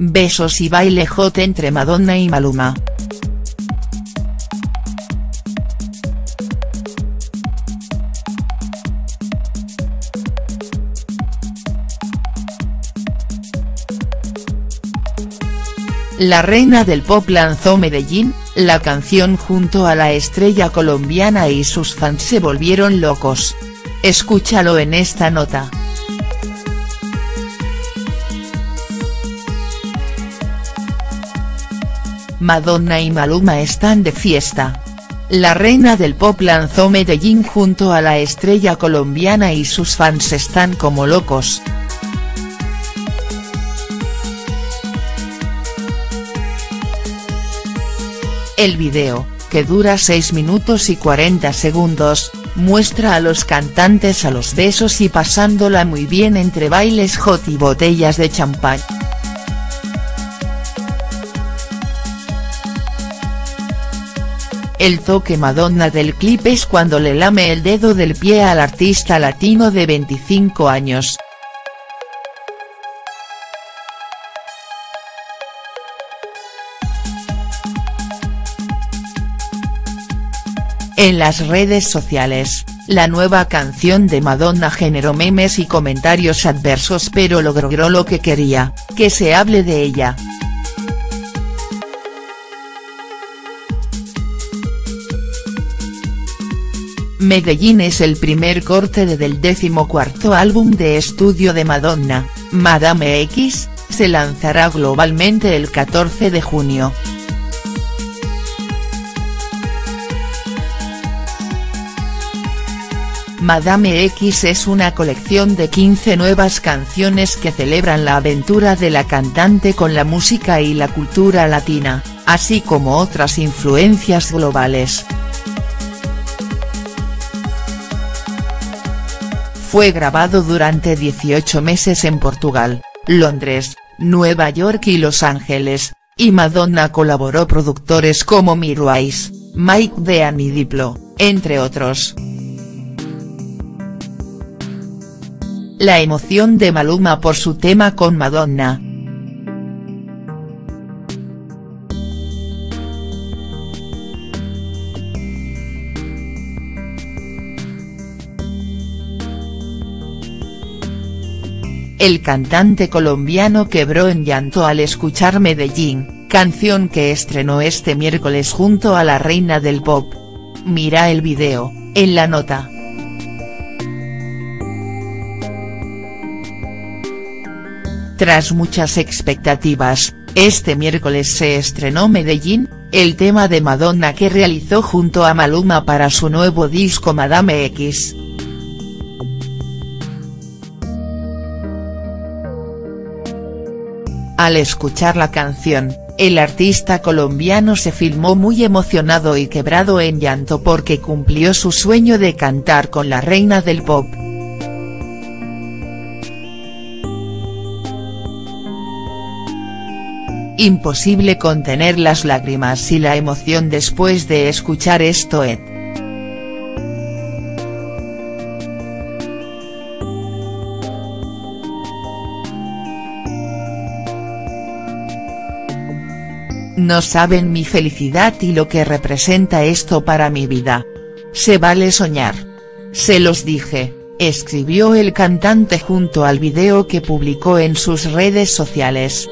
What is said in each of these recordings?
Besos y baile hot entre Madonna y Maluma. La reina del pop lanzó Medellín, la canción junto a la estrella colombiana y sus fans se volvieron locos. Escúchalo en esta nota. Madonna y Maluma están de fiesta. La reina del pop lanzó Medellín junto a la estrella colombiana y sus fans están como locos. El video, que dura 6 minutos y 40 segundos, muestra a los cantantes a los besos y pasándola muy bien entre bailes hot y botellas de champán. El toque Madonna del clip es cuando le lame el dedo del pie al artista latino de 25 años. En las redes sociales, la nueva canción de Madonna generó memes y comentarios adversos pero logró lo que quería, que se hable de ella. Medellín es el primer corte del 14º álbum de estudio de Madonna, Madame X, se lanzará globalmente el 14 de junio. Madame X es una colección de 15 nuevas canciones que celebran la aventura de la cantante con la música y la cultura latina, así como otras influencias globales. Fue grabado durante 18 meses en Portugal, Londres, Nueva York y Los Ángeles, y Madonna colaboró productores como Mirwais, Mike Dean y Diplo, entre otros. La emoción de Maluma por su tema con Madonna. El cantante colombiano quebró en llanto al escuchar Medellín, canción que estrenó este miércoles junto a la reina del pop. Mira el video, en la nota. Tras muchas expectativas, este miércoles se estrenó Medellín, el tema de Madonna que realizó junto a Maluma para su nuevo disco Madame X. Al escuchar la canción, el artista colombiano se filmó muy emocionado y quebrado en llanto porque cumplió su sueño de cantar con la reina del pop. Imposible contener las lágrimas y la emoción después de escuchar esto. No saben mi felicidad y lo que representa esto para mi vida. Se vale soñar. Se los dije, escribió el cantante junto al video que publicó en sus redes sociales.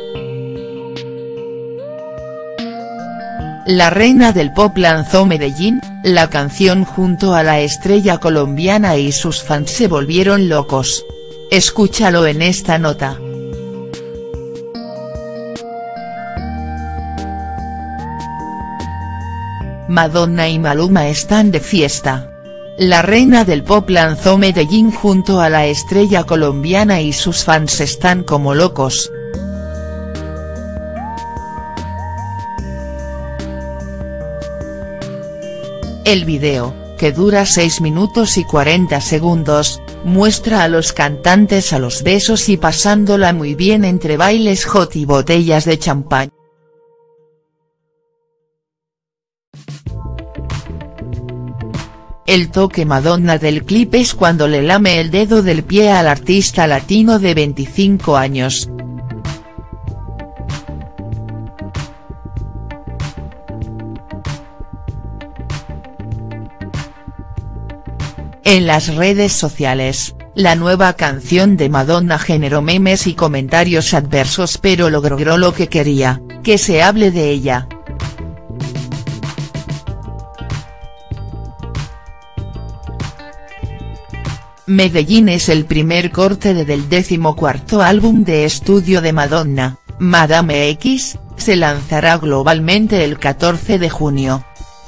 La reina del pop lanzó Medellín, la canción junto a la estrella colombiana y sus fans se volvieron locos. Escúchalo en esta nota. Madonna y Maluma están de fiesta. La reina del pop lanzó Medellín junto a la estrella colombiana y sus fans están como locos. El video, que dura 6 minutos y 40 segundos, muestra a los cantantes a los besos y pasándola muy bien entre bailes hot y botellas de champán. El toque Madonna del clip es cuando le lame el dedo del pie al artista latino de 25 años. En las redes sociales, la nueva canción de Madonna generó memes y comentarios adversos, pero logró lo que quería, que se hable de ella. Medellín es el primer corte del 14º álbum de estudio de Madonna, Madame X, se lanzará globalmente el 14 de junio.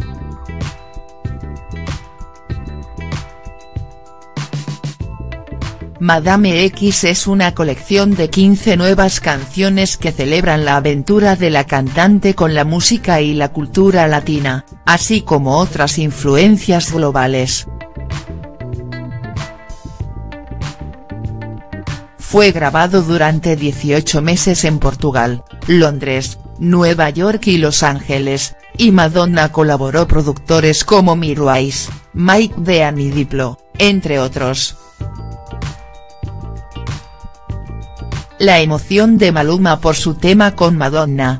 Madame X es una colección de 15 nuevas canciones que celebran la aventura de la cantante con la música y la cultura latina, así como otras influencias globales. Fue grabado durante 18 meses en Portugal, Londres, Nueva York y Los Ángeles, y Madonna colaboró productores como Mirwais, Mike Dean y Diplo, entre otros. La emoción de Maluma por su tema con Madonna.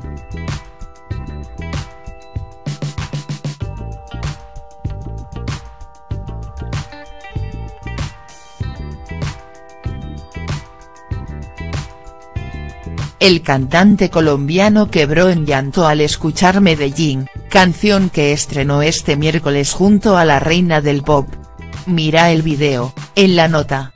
El cantante colombiano quebró en llanto al escuchar Medellín, canción que estrenó este miércoles junto a la reina del pop. Mira el video, en la nota.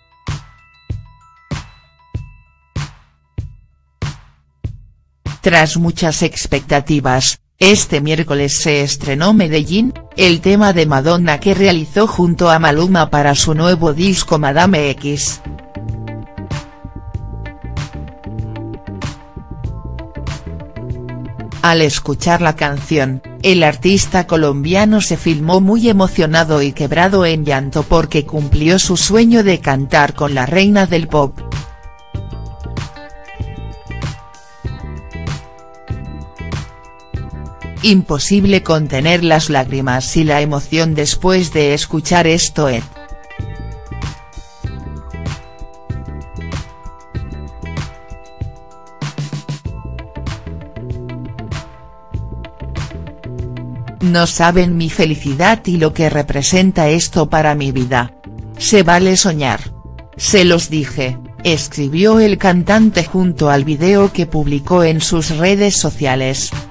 Tras muchas expectativas, este miércoles se estrenó Medellín, el tema de Madonna que realizó junto a Maluma para su nuevo disco Madame X. Al escuchar la canción, el artista colombiano se filmó muy emocionado y quebrado en llanto porque cumplió su sueño de cantar con la reina del pop. Imposible contener las lágrimas y la emoción después de escuchar esto. No saben mi felicidad y lo que representa esto para mi vida. Se vale soñar. Se los dije, escribió el cantante junto al video que publicó en sus redes sociales.